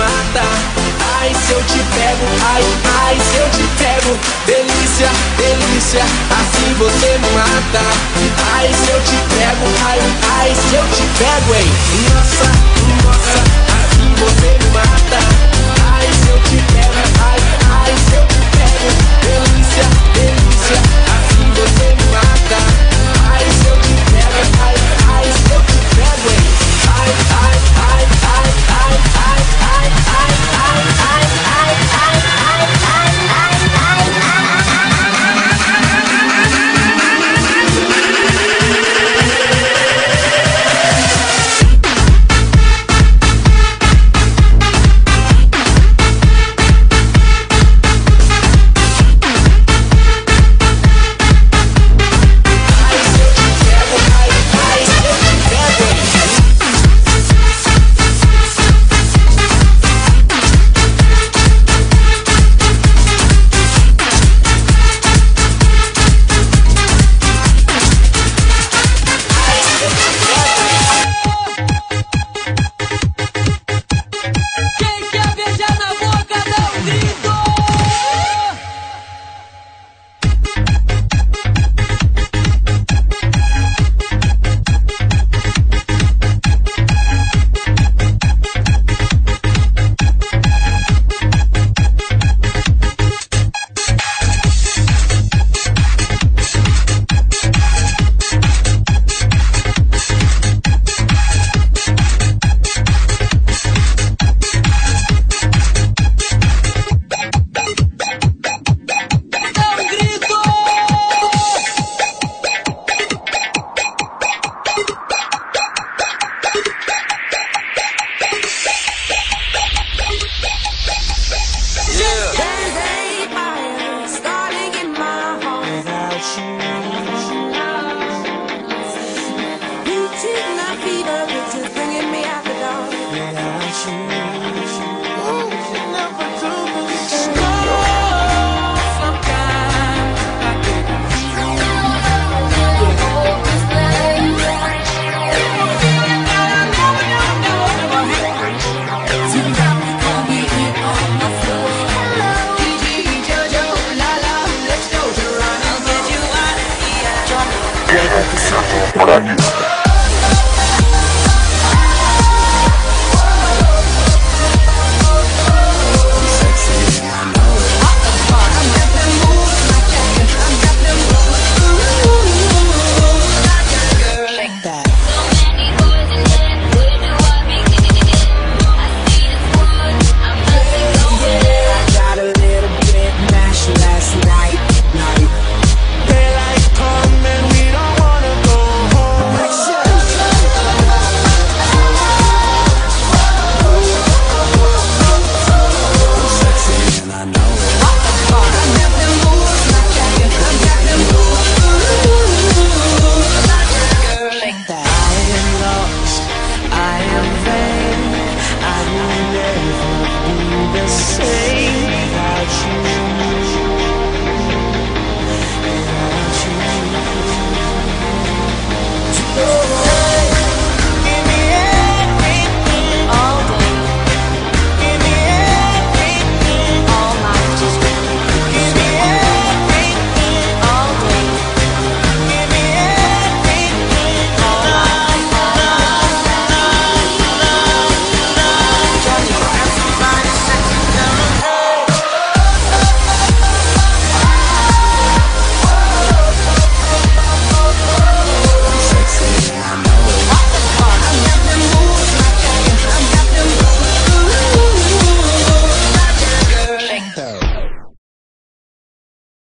mata. Ai, se eu te pego, ai, ai, se eu te pego. Delícia, delícia, assim você me mata. Ai, se eu te pego, ai, ai, se eu te pego, hein. Nossa, nossa, assim você me mata. Ai, se eu te pego, ai, ai, se eu te pego. Delícia, delícia, assim você me mata. Ai, se eu te pego, ai, ai, se eu te pego, hein. Ai, ai, ai, ai, ai, ai, ai, ai, ai, ai, ai, ai, ai, ai, ai, ai, Reaching my fever.